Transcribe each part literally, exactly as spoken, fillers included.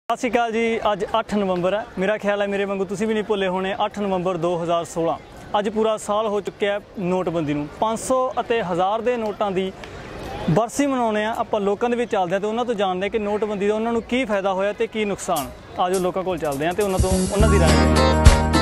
सत श्री अकाल जी। अज अठ नवंबर है। मेरा ख्याल है मेरे वांगू तुसीं भी नहीं भुल्ले होने। अठ नवंबर दो हज़ार सोलह अज पूरा साल हो चुका है नोटबंदी नूं। पाँच सौ अते हज़ार के नोटां की बरसी मनाउने आ। आपां लोकां दे विच चलदे आ ते उन्हां तों जानदे आ कि नोटबंदी दा उन्हां नूं की फायदा होया ते की नुकसान। आजो लोकां कोल चलदे आ ते उन्हां तों उन्हां दी राय।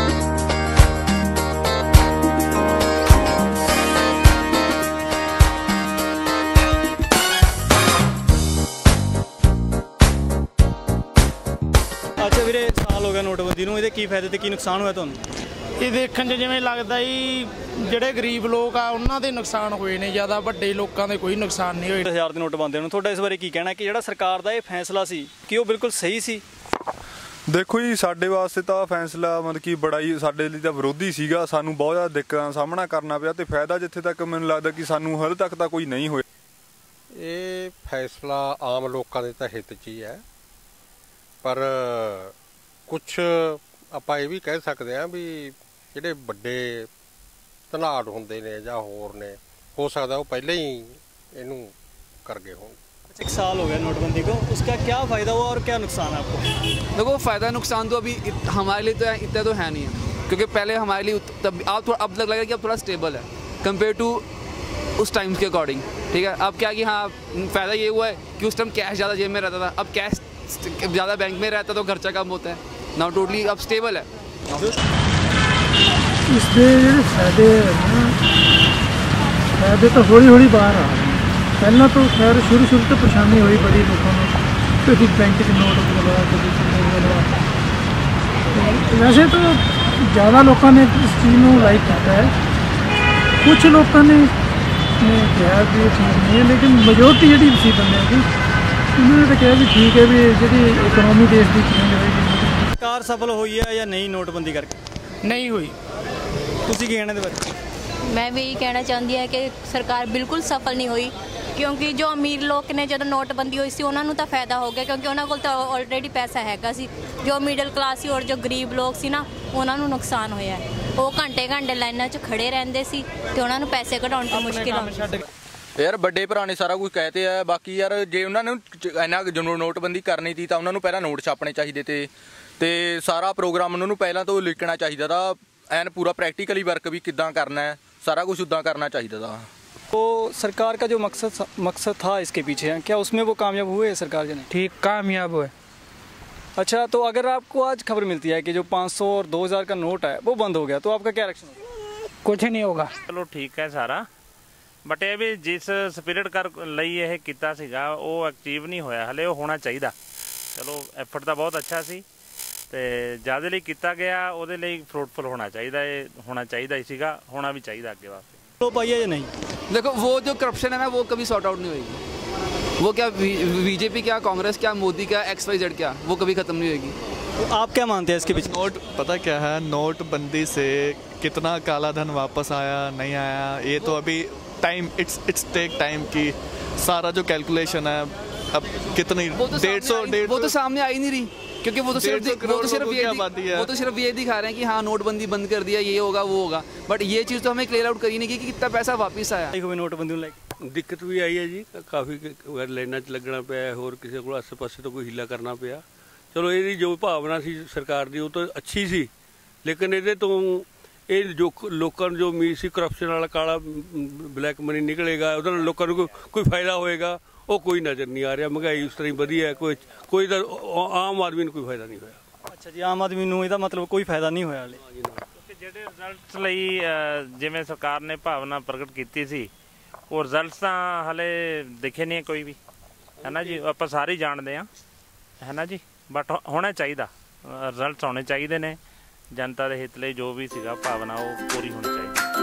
अच्छा वीरे, साल हो गया नोटबंदी नूं, इहदे की फायदे ते की नुकसान होया तुहानूं? ये देखण च जिवें लगदा जी ਜਿਹੜੇ ਗਰੀਬ ਲੋਕ ਆ ਉਹਨਾਂ ਦੇ ਨੁਕਸਾਨ ਹੋਏ ਨੇ ਜ਼ਿਆਦਾ, ਵੱਡੇ ਲੋਕਾਂ ਦੇ ਕੋਈ ਨੁਕਸਾਨ ਨਹੀਂ ਹੋਇਆ। ਹਜ਼ਾਰ ਦੇ ਨੋਟ ਬੰਦੇ ਨੂੰ ਤੁਹਾਡਾ ਇਸ ਬਾਰੇ ਕੀ ਕਹਿਣਾ ਕਿ ਜਿਹੜਾ ਸਰਕਾਰ ਦਾ ਇਹ ਫੈਸਲਾ ਸੀ ਕਿ ਉਹ ਬਿਲਕੁਲ ਸਹੀ ਸੀ? देखो जी, साडे वास्ते तो फैसला मतलब कि बड़ा ही साडे लिए तो विरोधी सीगा। सानू बहुत ज़्यादा दिक्कतां दा सामना करना पिया ते फायदा जिथे तक मैनूं लगदा कि सानू हाले तक तो कोई नहीं होया। ये फैसला आम लोगों के तो हित च ही है, पर कुछ आपां ये भी कह सकते हैं भी जिहड़े वड्डे धनाड़ हुंदे ने जां होर ने, हो सकता वो पहले ही इहनूं कर गए होण। एक साल हो गया नोटबंदी को, उसका क्या फ़ायदा हुआ और क्या नुकसान है आपको? देखो, फ़ायदा नुकसान तो अभी हमारे लिए तो इतना तो है नहीं है, क्योंकि पहले हमारे लिए तब आप थोड़ा अब लग रहा है कि अब थोड़ा स्टेबल है कंपेयर टू उस टाइम के अकॉर्डिंग। ठीक है, अब क्या कि हाँ फ़ायदा ये हुआ है कि उस टाइम कैश ज़्यादा जेब में रहता था, अब कैश ज़्यादा बैंक में रहता तो खर्चा कम होता है। नाउ टोटली अब स्टेबल है। इसके फायदे फायदे तो हौली हौली बाहर आ रहे हैं। पहला तो खैर शुरू शुरू तो परेशानी हुई बड़ी लोगों को, कभी बैंक के नोट बदलवा कभी बदलवा। वैसे तो ज़्यादा लोगों ने इस चीज़ को लाइक किया है, कुछ लोगों ने कहा भी ठीक नहीं है, लेकिन मेजोरिटी जी सी बंदे की उन्होंने तो कहा भी ठीक है भी जी इकोनॉमी देश की चेंज होगी। सरकार सफल हुई है या नहीं नोटबंदी करके? नहीं हुई। तुसीं की कहने दे बारे? मैं भी यही कहना चाहती है कि सरकार बिल्कुल सफल नहीं हुई, क्योंकि जो अमीर लोग ने जो नोटबंदी हुई सी उन्होंने तो फायदा हो गया, क्योंकि उन्होंने को तो ऑलरेडी पैसा हैगा सी। जो मिडल क्लास सी और जो गरीब लोग सी ना, उन्होंने नुकसान होया है। वो घंटे घंटे लाइनां च खड़े रहंदे सी ते उन्होंने पैसे कढाउण च मुश्किल आउंदी। यार बड़े भरा ने सारा कुछ कहते हैं, बाकी यार जे उन्होंने इन्ना जो नोटबंदी करनी थी तो उन्होंने पहला नोट छापने चाहिए थे ते सारा प्रोग्राम उन्होंने पहला तो लिखना चाहिए था, एन पूरा प्रैक्टिकली वर्क भी किद्दां करना है, सारा कुछ उद्दां करना चाहिए था। तो सरकार का जो मकसद मकसद था इसके पीछे है, क्या उसमें वो कामयाब हुए सरकार जने? ठीक कामयाब हुए। अच्छा, तो अगर आपको आज खबर मिलती है कि जो पाँच सौ और दो हज़ार का नोट है वो बंद हो गया, तो आपका क्या रिएक्शन होगा? कुछ नहीं होगा। चलो ठीक है सारा, बट ये भी जिस स्पिरिट कर ਲਈ ਇਹ ਕੀਤਾ ਸੀਗਾ ਉਹ ਐਕਟਿਵ ਨਹੀਂ ਹੋਇਆ ਹਲੇ, ਉਹ ਹੋਣਾ ਚਾਹੀਦਾ। ਚਲੋ ਐਫਰਟ ਤਾਂ ਬਹੁਤ ਅੱਛਾ ਸੀ ਤੇ ਜਿਆਦਾ ਲਈ ਕੀਤਾ ਗਿਆ, ਉਹਦੇ ਲਈ ਫਰੂਟਫੁਲ ਹੋਣਾ ਚਾਹੀਦਾ, ਇਹ ਹੋਣਾ ਚਾਹੀਦਾ ਹੀ ਸੀਗਾ, ਹੋਣਾ ਵੀ ਚਾਹੀਦਾ ਅੱਗੇ ਵਾਸਤੇ। तो पाइए या नहीं? देखो, वो जो करप्शन है ना वो कभी सॉर्ट आउट नहीं होगी। वो क्या बीजेपी क्या, कांग्रेस क्या, मोदी क्या, एक्स वाई जेड क्या, वो कभी ख़त्म नहीं होगी। तो आप क्या मानते हैं इसके पीछे? नोट पता क्या है, नोटबंदी से कितना काला धन वापस आया नहीं आया, ये तो अभी time it's it's take time की सारा जो कैलकुलेशन है अब कितनी डेढ़ सौ डेढ़ वो तो सामने आ ही नहीं रही, क्योंकि वो तो सिर्फ वो तो सिर्फ ये वो तो सिर्फ ये दिखा रहे हैं कि हाँ नोटबंदी बंद कर दिया, ये होगा वो होगा, बट ये चीज़ तो हमें क्लियर आउट करी नहीं कि कितना पैसा वापस आया। नोटबंदी लाइक दिक्कत भी आई है जी, काफ़ी लाइनां च लगना पिया, होर किसी को आसे पासे तो कोई हीला करना पिया। चलो ये जो भावना सी सरकार की वो तो अच्छी सी, लेकिन ये तो ये जो लोगों जो उम्मीद सी करप्शन वाला काला ब्लैक मनी निकलेगा, उधर लोगों को कोई फायदा होएगा, वो कोई नज़र नहीं आ रहा। महंगाई उस तरह वधी है, कोई कोई तो आम आदमी को कोई फायदा नहीं होया। अच्छा जी, आम आदमी ਨੂੰ ਇਹਦਾ मतलब कोई फायदा नहीं होया ਹਲੇ। ਜਿਹੜੇ ਰਿਜ਼ਲਟਸ ਲਈ ਜਿਵੇਂ ਸਰਕਾਰ ਨੇ ਭਾਵਨਾ ਪ੍ਰਗਟ ਕੀਤੀ ਸੀ, ਉਹ ਰਿਜ਼ਲਟਸ ਤਾਂ ਹਲੇ ਦਿਖੇ ਨਹੀਂ ਕੋਈ ਵੀ, ਹੈ ਨਾ ਜੀ। ਆਪਾਂ ਸਾਰੇ ਜਾਣਦੇ ਆ, ਹੈ ਨਾ ਜੀ, ਬਟ ਹੋਣਾ ਚਾਹੀਦਾ, ਰਿਜ਼ਲਟਸ ਆਉਣੇ ਚਾਹੀਦੇ ਨੇ। ਜਨਤਾ ਦੇ ਹਿੱਤ ਲਈ ਜੋ ਵੀ ਸੀਗਾ ਭਾਵਨਾ ਉਹ ਪੂਰੀ ਹੋਣੀ ਚਾਹੀਦੀ।